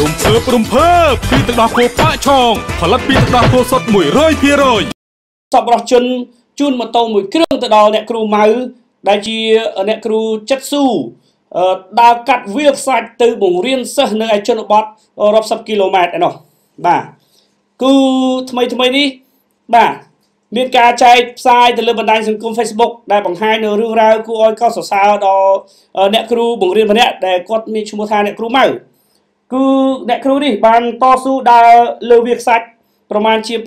ព្រំភើបពីទឹកដោះគោប៉ាក់ឆងផលិតពីទឹកដោះគោសុទ្ធ 100% សពរស់ជនជូនម៉ូតូមួយគ្រឿងទៅដល់អ្នកគ្រូម៉ៅដែលជាអ្នកគ្រូចិត្តស៊ូដើរកាត់វាលខ្សាច់ទៅបង្រៀនសិស្សនៅឯជនបទរាប់សិបគីឡូម៉ែត្រឯនោះបាទគឺថ្មីនេះបាទមានការចែកផ្សាយទៅលើបណ្ដាញសង្គម Facebook ដែលបង្ហាញនៅរឿងរ៉ាវគួរឲ្យកោតសរសើរដល់អ្នកគ្រូបង្រៀនម្នាក់ដែលគាត់មានឈ្មោះថាអ្នកគ្រូម៉ៅគឺអ្នកគ្រូនេះបានតស៊ូដើរលើវាលខ្សាច់ប្រមាណជា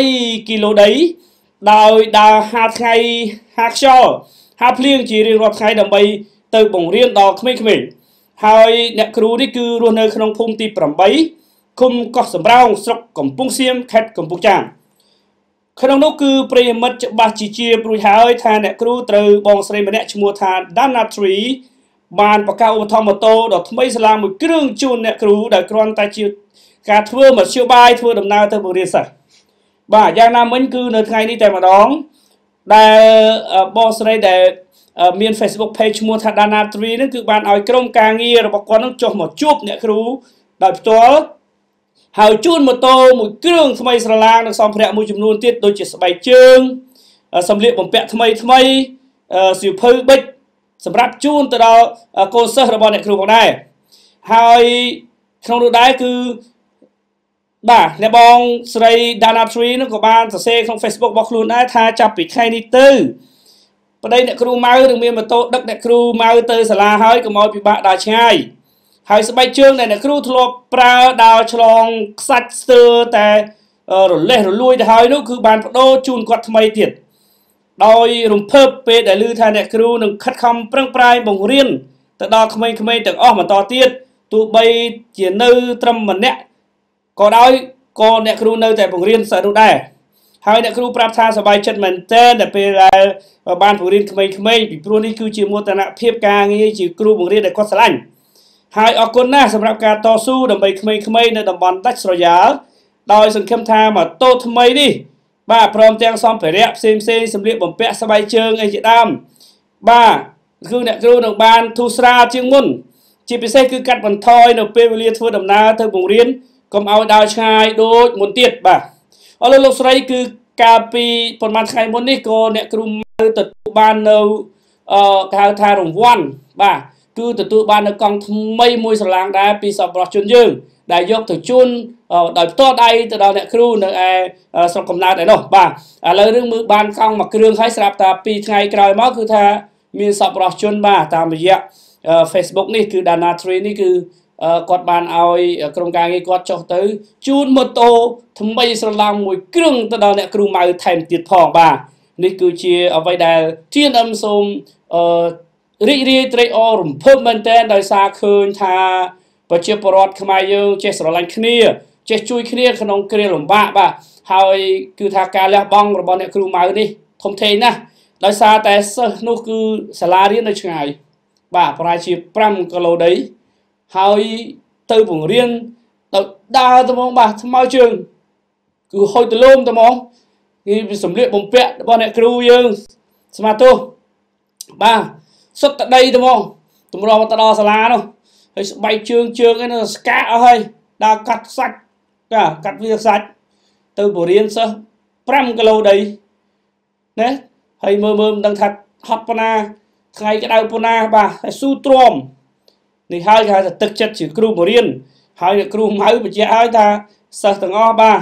8គីឡូដីដោយដើរហាលថ្ងៃហាលខ្យល់ហាលភ្លៀងជារៀងរាល់ថ្ងៃដើម្បីទៅបង្រៀនដល់ក្មេងៗហើយអ្នកគ្រូនេះគឺរស់នៅក្នុងភូមិទី8ឃុំកោះសំរោងស្រុកកំពង់សៀមខេត្តកំពង់ចាមក្នុងនោះគឺប្រិយមិត្តច្បាស់ជាព្រួយហើយថាអ្នកគ្រូត្រូវបងស្រីម្នាក់ឈ្មោះថា Dana Tree បានបង្កើតឧបត្ថម្ភម៉ូតូដ៏ថ្មីស្លាមមួយគ្រឿងជូនអ្នកគ្រូដែលគ្រាន់តែជាការធ្វើមធ្យោបាយធ្វើដំណើរទៅបង្រៀនសិស្សបាទយ៉ាងណាមិញគឺនៅថ្ងៃនេះតែម្ដងដែលបងស្រីដែលមាន Facebook page ឈ្មោះថា Dana Tree នឹងគឺបានឲ្យក្រុមការងាររបស់គាត់នឹងចុះមកជួបអ្នកគ្រូដោយផ្ទាល់ហើយជូនម៉ូតូមួយគ្រឿងថ្មីស្រឡាងនិងសម្ភារៈមួយចំនួនទៀតដូចជាស្បែកជើងសម្លៀកបំពាក់ថ្មីសៀវភៅប៊ិចសម្រាប់ជូនទៅដល់កូនសិស្សរបស់អ្នកគ្រូផងដែរហើយក្នុងនោះដែរគឺបាទអ្នកបងស្រី Dana Tree នឹងក៏បានសរសេរក្នុង Facebook របស់ខ្លួនដែរថាចាប់ពីថ្ងៃនេះទៅប្តីអ្នកគ្រូម៉ៅនឹងមានម៉ូតូដឹកអ្នកគ្រូម៉ៅទៅសាលាហើយកុំឲ្យពិបាកដើរឆ្ងាយហើយស្បែកជើងដែលអ្នកគ្រូធ្លាប់ប្រើដើរឆ្លងខ្សាច់ស្ទើរតែរលេះរលួយទៅហើយនោះគឺបានបដូរជូនគាត់ថ្មីទៀតដោយរំភើបពេលដែលឮថាអ្នកគ្រូនឹងខិតខំប្រឹងប្រែងបង្រៀនទៅដល់ក្មេងៗទាំងអស់បន្តទៀតទោះបីជានៅត្រឹមម្នាក់ក៏ដោយក៏អ្នកគ្រូនៅតែបង្រៀនសិស្សនោះដែរហើយអ្នកគ្រូប្រាប់ថាសប្បាយចិត្តមែនទែនដែលពេលដែលបានបង្រៀនក្មេងៗពីព្រោះនេះគឺជាមោទនភាពការងារជាគ្រូបង្រៀនដែលគាត់ស្រឡាញ់ហើយអរគុណណាស់សម្រាប់ការតស៊ូដើម្បីក្មេងៗនៅតំបន់ដាច់ស្រយាលដោយសង្ឃឹមថាម៉ូតូថ្មីនេះបាទព្រមទាំងសម្ភារៈផ្សេងសម្លៀកបំពាក់ស្បែកជើងអីជាដើមបាទគឺអ្នកគ្រូនឹងបានធូរស្រាលជាងមុនជាពិសេសគឺកាត់បន្ថយនៅពេលវេលាធ្វើដំណើរទៅបង្រៀនកុំឲ្យដើរឆ្ងាយដូចមុនទៀតបាទអរលោកស្រីគឺកាលពីប្រហែលថ្ងៃមុននេះក៏អ្នកគ្រូទទួលបាននៅគេហៅថារង្វាន់បាទគឺទទួលបាននៅកង់ថ្មីមួយស្រឡាងដែរពីសប្បុរសជនយើងដែលយកទៅជូនដោយផ្ទាល់ដៃទៅដល់អ្នកគ្រូនៅឯស្រុកកំណើតឯនោះបាទឥឡូវនឹងមើលបានកង់មួយគ្រឿងហើយស្រាប់តែ2ថ្ងៃក្រោយមកគឺថាមានសប្បុរសជនបាទតាមរយៈ Facebook នេះគឺ Dana Tree នេះគឺគាត់បានឲ្យក្រុមការងារគាត់ចុះទៅជូនម៉ូតូថ្មីស្រឡាងមួយគ្រឿងទៅដល់អ្នកគ្រូម៉ៅថែមទៀតផងបាទនេះគឺជាអ្វីដែល TNM សូមរីករាយត្រេកអររំភើបមែនទែនដោយសារឃើញថាប្រជាពលរដ្ឋខ្មែរយើងចេះស្រឡាញ់គ្នាចេះជួយគ្នាក្នុងគ្រាលំបាកបាទហើយគឺថាការលះបង់របស់អ្នកគ្រូម៉ៅនេះធំធេងណាស់ដោយសារតែសិស្សនោះគឺសាលារៀននៅឆ្ងាយបាទប្រហែលជា5គីឡូដីហើយទៅបង្រៀនទៅដើរទៅហ្មងបាទថ្មើរជើងគឺហុចទៅលោមទៅហ្មងនេះសម្លៀកបំពាក់របស់អ្នកគ្រូយើងស្មាទោសបាទសុទ្ធតែដីទៅហ្មងតម្រង់ទៅដល់សាលានោះហើយស្បែកជើងឯនោះស្កាអស់ហើយដើរកាត់ខ្សាច់កាត់វាខ្សាច់ទៅបរៀនសិស្ស5គីឡូដីណាហើយមើលមិនដឹងថាហត់ប៉ុណ្ណាថ្ងៃក្តៅប៉ុណ្ណាបាទហើយស៊ូទ្រាំនេះហើយគេហៅថាទឹកចិត្តជាគ្រូបរៀនហើយអ្នកគ្រូម៉ៅបញ្ជាក់ឲ្យថាសិស្សទាំងអស់បាទ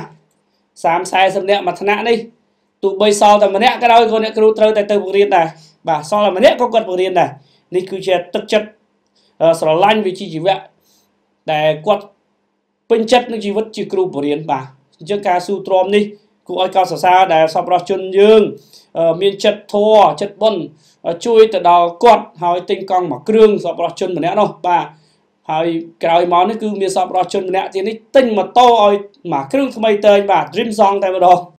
30-40នាក់មួយថ្នាក់នេះទោះបីសល់តែម្នាក់ក៏ដោយក៏អ្នកគ្រូត្រូវតែទៅបង្រៀនដែរបាទសល់តែម្នាក់ក៏គាត់បង្រៀនដែរនេះគឺជាទឹកចិត្តស្រឡាញ់វិជ្ជាជីវៈដែលគាត់ពេញចិត្តនឹងជីវិតជាគ្រូបរៀនបាទអញ្ចឹងការស៊ូទ្រាំនេះគួរឲ្យកោតសរសើរដែលសប្បុរសជនយើងមានចិត្តធម៌ចិត្តបុណ្យជួយទៅដល់គាត់ហើយទិញកង់មួយគ្រឿងសប្បុរសជនម្នាក់នោះបាទហើយក្រោយមកនេះគឺមានសប្បុរសជនម្នាក់ទៀតនេះទិញម៉ូតូឲ្យមួយគ្រឿងថ្មីតេងបាទ Dream Song តែម្ដង